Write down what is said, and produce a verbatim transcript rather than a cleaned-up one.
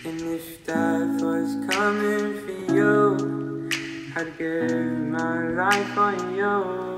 And if death was coming for you, I'd give my life on you.